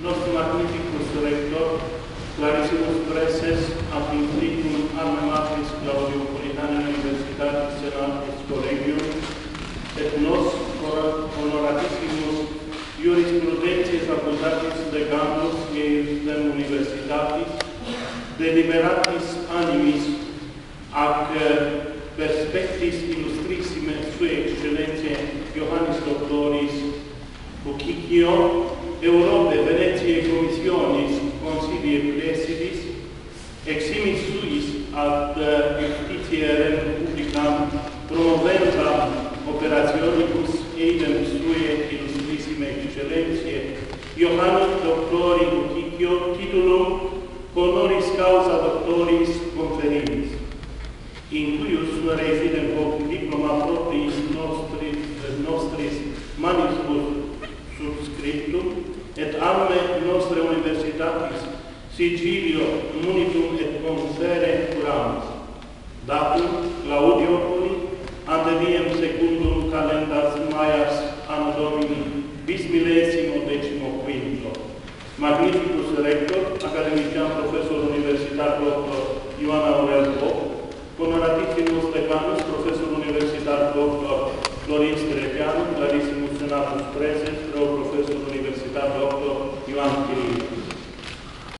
nostro magnificus rector, clarissimus preses, ab infinitum arme matris Claudio-Politanum Universitatis Senatus Collegium, et nos honoratissimus jurisprudentiae facultatis decanus Ierusalem Universitatis, deliberatis animis ac perspectis illustrissime sue excellentiae Iohannis Doctoris Bucicchio, Europe Venetiae Commissionis Consilie Plesidis, eximis suis ad justitiae publicam promovenda operationibus eidem sue illustrissime excellentiae Iohannis Doctori Bucicchio titulum honoris causa doctoris conferimis, in cuius residem hoc diploma propriis nostris manuscriptus subscriptum, et alme nostre universitatis sigilio munitum et confere curamus. Datum Claudiopoli, ante diem secundum calendas Maias anno Domini bismillesimo decimoquinto. Magnificus rector, academician professor universitar doctor Ioan Aurel Pop, honoratissimus decanus professor universitar doctor Florin Strepianu, clarissimus senatus preses, pro professor universitar doctor